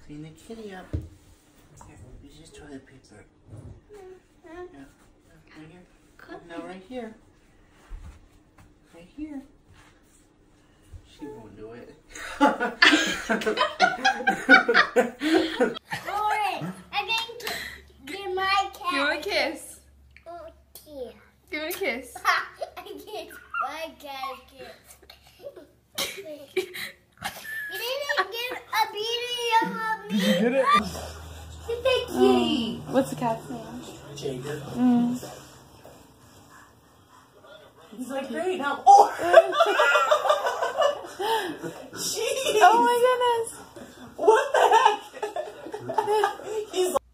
Clean the kitty up. Here, use this toilet paper. Yeah. Right here. No, right here. Right here. She won't do it. Give my cat. Give him a kiss. Okay. Give him a kiss. I get my cat a kiss. You didn't get a video of me. Did you get it? Get the kitty. What's the cat's name? Jacob. He's like, great, now. Oh! Jeez! Oh my goodness! What the heck? He's like,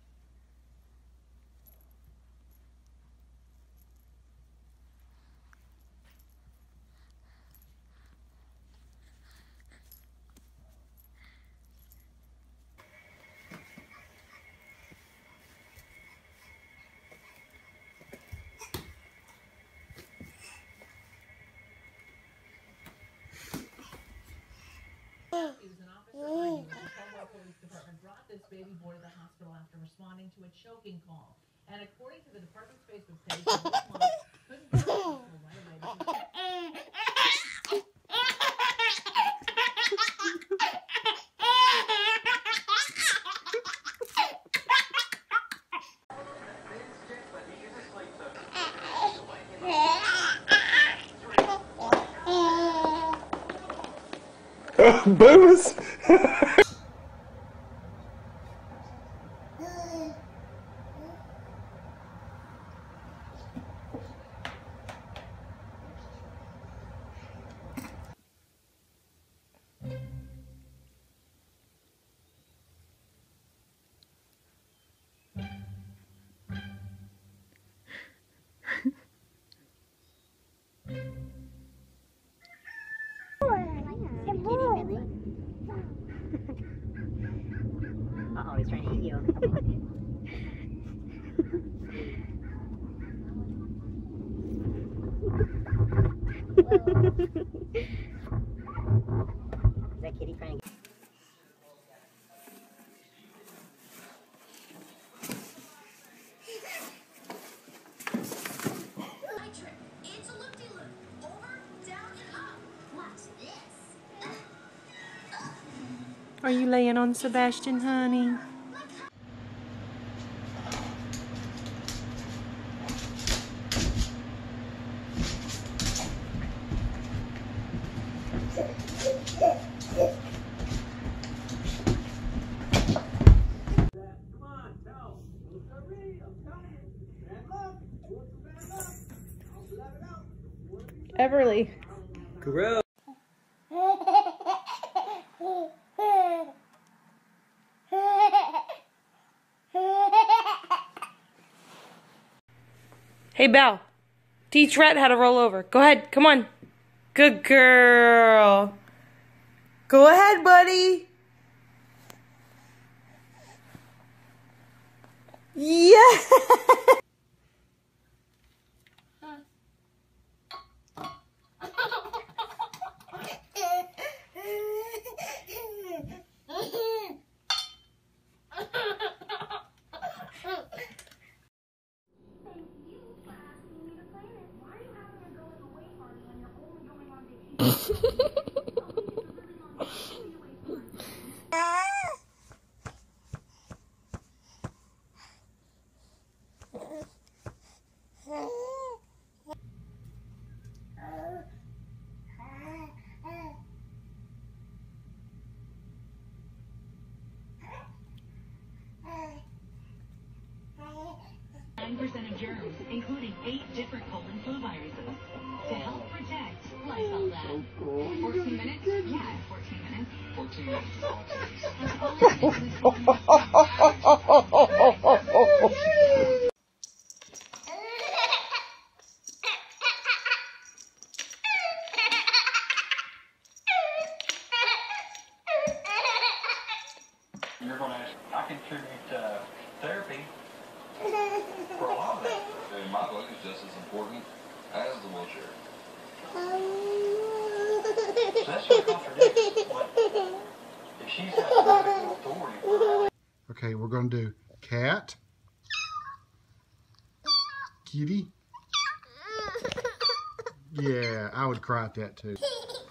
He was an officer arguing with the Colorado Police Department brought this baby boy to the hospital after responding to a choking call. And according to the department's Facebook page, the mom couldn't get to the hospital right away because Booze! Uh-oh, he's trying to eat you. Is that kitty trying to... It's a loop-de-loop. Over, down, and up. Watch this. Are you laying on Sebastian, honey? Everly. Gross. Hey, Belle. Teach Rhett how to roll over. Go ahead. Come on. Good girl. Go ahead, buddy. Yeah. of germs, including 8 different cold and flu viruses. To help protect, Lysol that. 14 minutes? Yeah, 14 minutes. 14 minutes is all it takes. You're going to, I contribute to therapy for a lot of it. In my book, it's just as important as the wheelchair. So that sort of contradicts what, what you said. Well, I think it's important. It's important as the wheelchair. Well, I think it's just as important as the wheelchair. So that's sort of contradicts what, what you said. Well, I think it's just as important as the wheelchair. So that sort of contradicts what, what you said. Well, I think it's just as important as the wheelchair. So If she's got the medical authority for that. Okay, we're going to do cat, kitty. Yeah, I would cry at that too.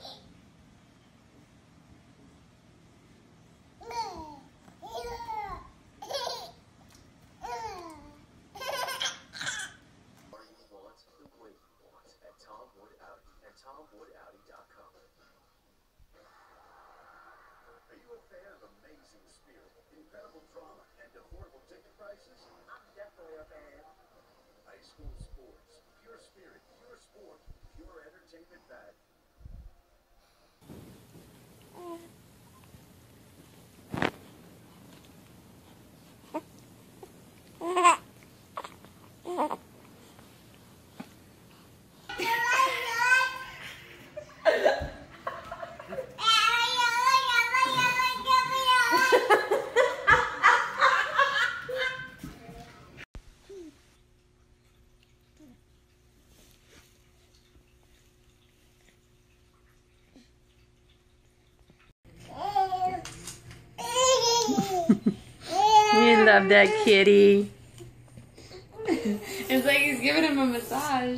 Are you a fan of amazing spirit, incredible drama, and affordable ticket prices? I'm definitely a fan. High school sports, pure spirit, pure sport, pure entertainment value. You love that kitty. It's like he's giving him a massage.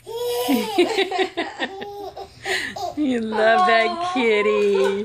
You love that kitty.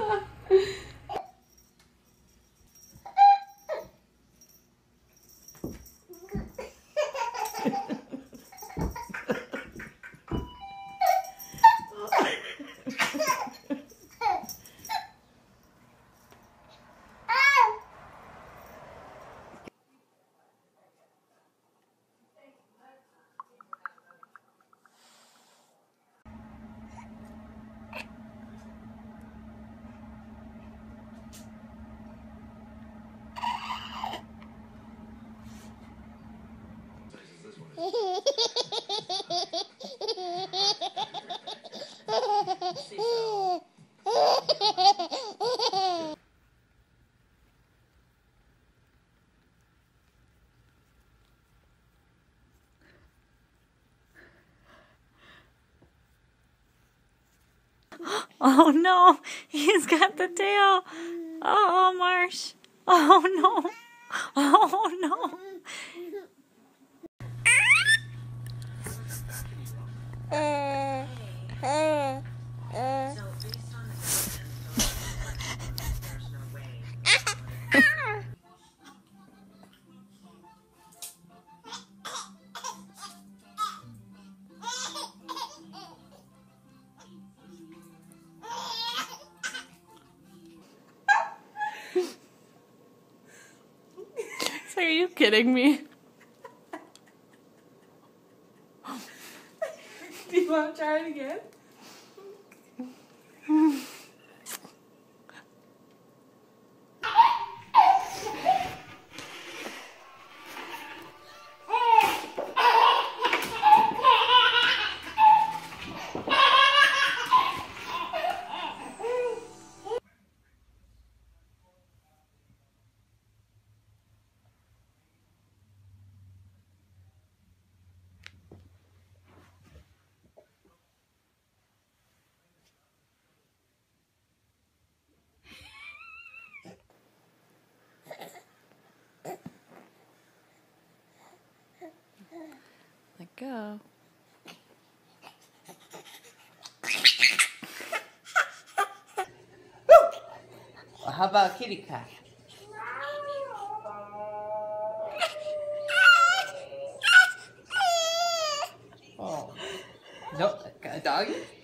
Oh no, he's got the tail. Oh, Marsh. Oh no. Oh no. So are you kidding me? Do you want to try it again? Let go. Well, how about kitty cat? Oh. No, a doggy?